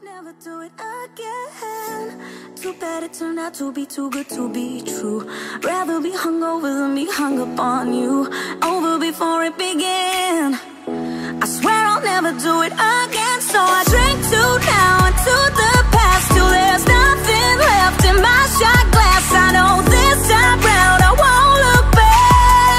never do it again. Too bad it turned out to be too good to be true. Rather be hungover than be hung up on you. Over before it began. I swear I'll never do it again. So I drink to now and to the past, till there's nothing left in my shot glass. I know this time round I won't look back.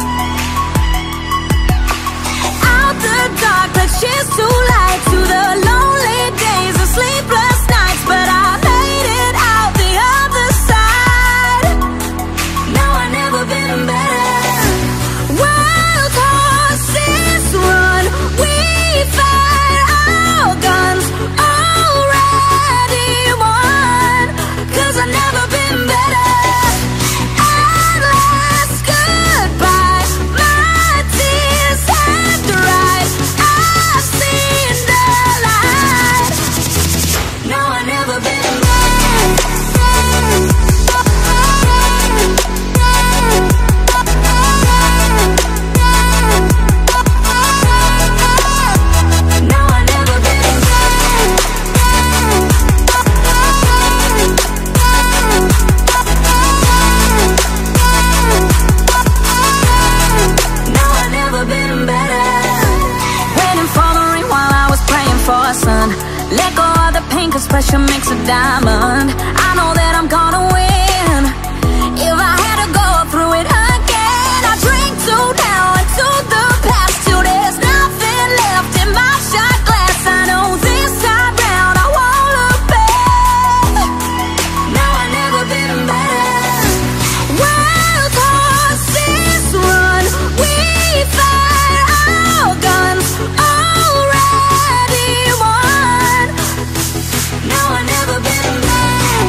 Out the dark like she's too light, to the lonely days and sleepless nights, but I made it out the other side. Now I've never been better. Wild horses run, we fire our guns, already won, 'cause I've never been better. At last, goodbye, my tears have dried, I've seen the light. No, I've never been better. No, I've never been better. No, I've never been better. Waiting for the rain while I was praying for a sun. Let go of the pain, 'cause pressure makes a diamond. I know that I'm gonna win. If I had to go through it again, I drink to now and to the past, till there's nothing left in my shot glass. I know this time round I won't look back. No, I've never been better. Wild horses run, we fire our guns, already won. No, I've never been better.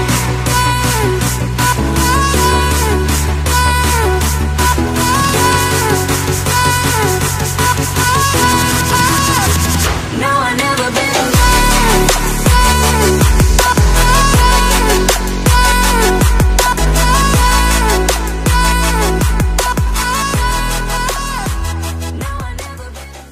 No, I've never been better. No, I've never been.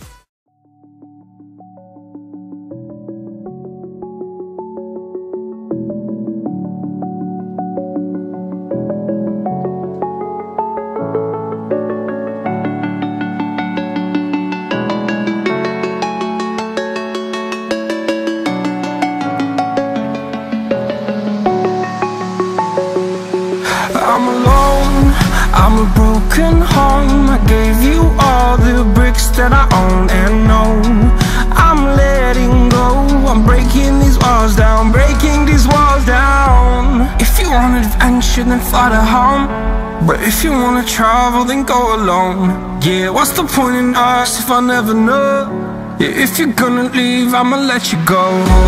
I'm alone, I'm a broken home. I gave you all the bricks that I own and know. I'm letting go, I'm breaking these walls down, breaking these walls down. If you want adventure, then fly to home. But if you wanna travel, then go alone. Yeah, what's the point in us if I never know? Yeah, if you're gonna leave, I'ma let you go.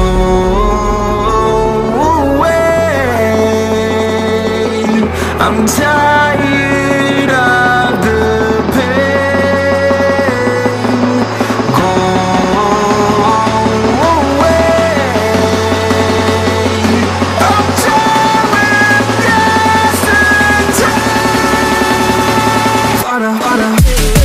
I'm tired of the pain. Go away. I'm tired with yesterday. Harder, harder.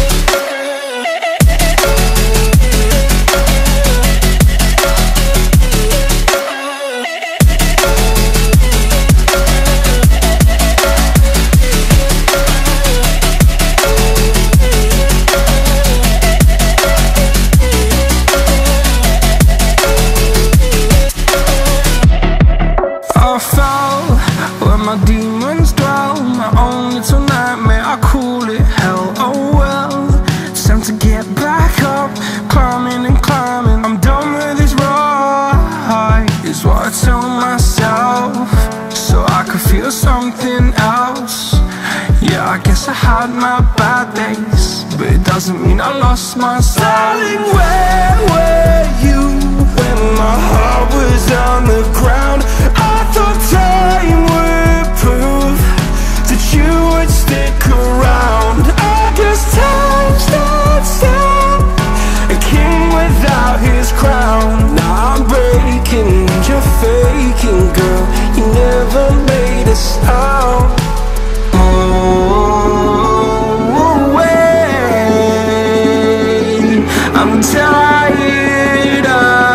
I fell where my demons dwell. My own little nightmare, I call it hell. Oh well, it's time to get back up. Climbing and climbing, I'm done with this ride, is what I tell myself, so I could feel something else. Yeah, I guess I had my bad days, but it doesn't mean I lost my style. Darling, where were you when my heart was on the ground? I thought time would prove that you would stick around. I guess time stood still, a king without his crown. Now I'm breaking and you're faking, girl. You never made a sound. Oh, wait, I'm tired of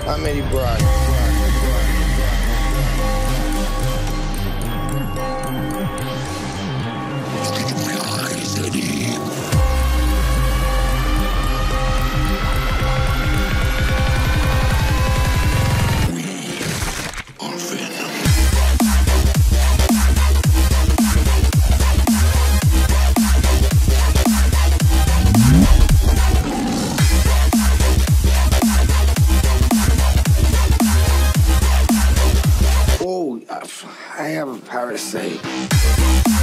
I'm Eddie Brock. I have a parasite.